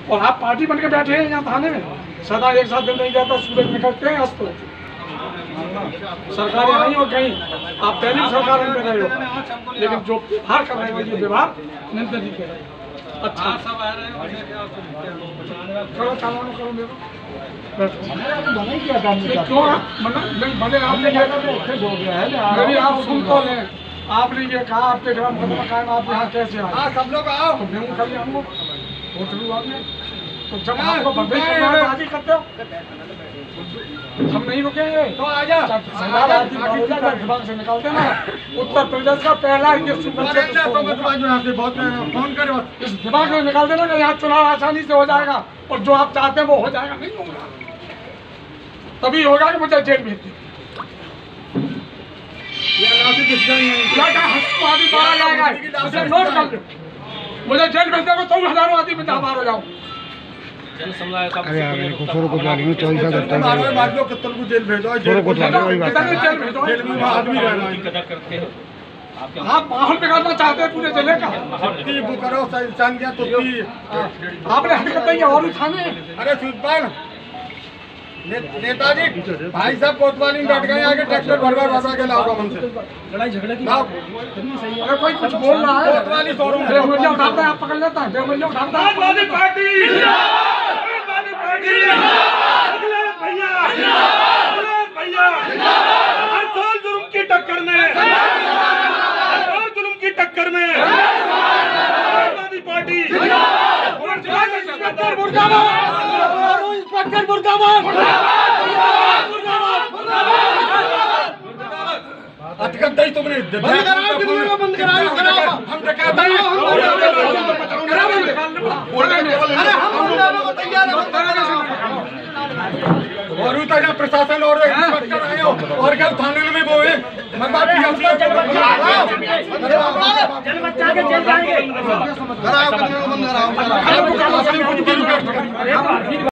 और आप पार्टी बन के बैठे हैं यहाँ थाने में, सदा एक साथ दिन नहीं जाता, सूरज निकलते हैं अस्त होते। सरकारें आई और गई, आप पहली सरकार में रहे हो, लेकिन जो व्यवहार कर रहे हो ये व्यवहार निंदनीय है। अच्छा करो चालान करो मेरे क्यों भले आपने मेरी आप सुन तो लें, आपने ये कहा आपके ग्राम मुकदमा कायम, आप यहाँ कैसे आए? सब लोग आओ, मैं कल आऊँगा होटल आपने, तो जब आपको बंदे आगे करते हो हम नहीं रुकेंगे तो आजा दिमाग से निकालते ना। उत्तर प्रदेश का पहला फोन करो, इस दिमाग में निकाल देना कि यहाँ चुनाव आसानी से हो जाएगा और जो आप चाहते हैं वो हो जाएगा, नहीं होगा। तभी होगा कि मुझे जेल भेज दे, नोट कर लो, मुझे जेल भेज देगा तो हजारों आदमी में बाहर हो जाऊँ। अरे यार मेरे को छोरो को डाली हूं 24 का करता हूं कितने को जेल भेजो, छोरो को डाली वही बात जेल में आदमी रहना कदर करते हैं। आप माहौल बिगाड़ना चाहते हैं पूरे जिले का, वो करो इंसान क्या तो आपने हरकतें ही और उठाने। अरे सुखपाल नेताजी भाई साहब कोतवाली में बैठ गए, आगे ट्रैक्टर भरभर भरवा के लाओ हमसे लड़ाई झगड़े की। अरे कोई कुछ बोल रहा है, कोतवाली शोरूम उठाता है, आप पकड़ लेता है, उठाता है। जुल्म की टक्कर में, जुल्म की टक्कर में पार्टी इंस्पेक्टर मुर्दाबाद, अटकत ही तुमने बंद कराओ, हम तो कहते हैं और उतना प्रशासन और इंस्पेक्टर आए हो और क्या थाने में वो है बच्चा के जेल जाएंगे।